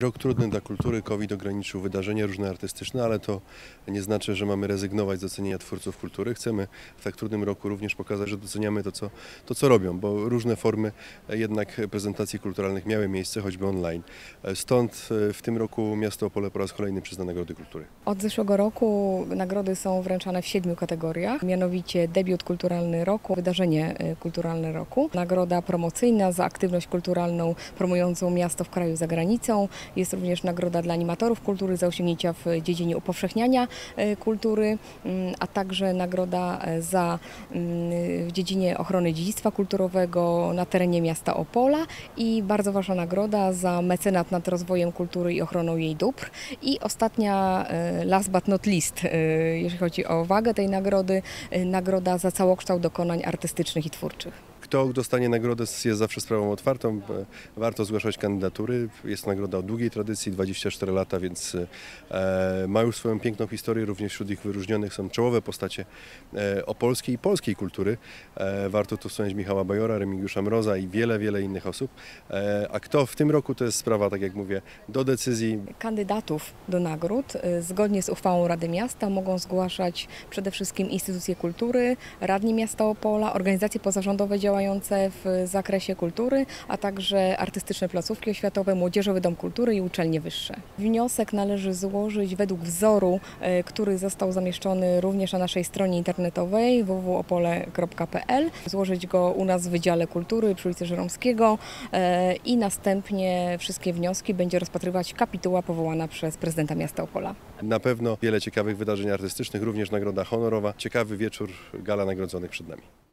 Rok trudny dla kultury, COVID ograniczył wydarzenia różne artystyczne, ale to nie znaczy, że mamy rezygnować z docenienia twórców kultury. Chcemy w tak trudnym roku również pokazać, że doceniamy to, co robią, bo różne formy jednak prezentacji kulturalnych miały miejsce, choćby online. Stąd w tym roku miasto Opole po raz kolejny przyzna Nagrody Kultury. Od zeszłego roku nagrody są wręczane w 7 kategoriach, mianowicie debiut kulturalny roku, wydarzenie kulturalne roku, nagroda promocyjna za aktywność kulturalną promującą miasto w kraju za granicą. Jest również nagroda dla animatorów kultury za osiągnięcia w dziedzinie upowszechniania kultury, a także nagroda w dziedzinie ochrony dziedzictwa kulturowego na terenie miasta Opola i bardzo ważna nagroda za mecenat nad rozwojem kultury i ochroną jej dóbr. I ostatnia, last but not least, jeżeli chodzi o wagę tej nagrody, nagroda za całokształt dokonań artystycznych i twórczych. Kto dostanie nagrodę, jest zawsze sprawą otwartą. Warto zgłaszać kandydatury. Jest nagroda o długiej tradycji, 24 lata, więc ma już swoją piękną historię. Również wśród ich wyróżnionych są czołowe postacie opolskiej i polskiej kultury. Warto tu wspomnieć Michała Bajora, Remigiusza Mroza i wiele innych osób. A kto w tym roku, to jest sprawa, tak jak mówię, do decyzji. Kandydatów do nagród zgodnie z uchwałą Rady Miasta mogą zgłaszać przede wszystkim instytucje kultury, radni miasta Opola, organizacje pozarządowe działające w zakresie kultury, a także artystyczne placówki oświatowe, Młodzieżowy Dom Kultury i uczelnie wyższe. Wniosek należy złożyć według wzoru, który został zamieszczony również na naszej stronie internetowej www.opole.pl. Złożyć go u nas w Wydziale Kultury przy ulicy Żeromskiego i następnie wszystkie wnioski będzie rozpatrywać kapituła powołana przez prezydenta miasta Opola. Na pewno wiele ciekawych wydarzeń artystycznych, również nagroda honorowa. Ciekawy wieczór, gala nagrodzonych przed nami.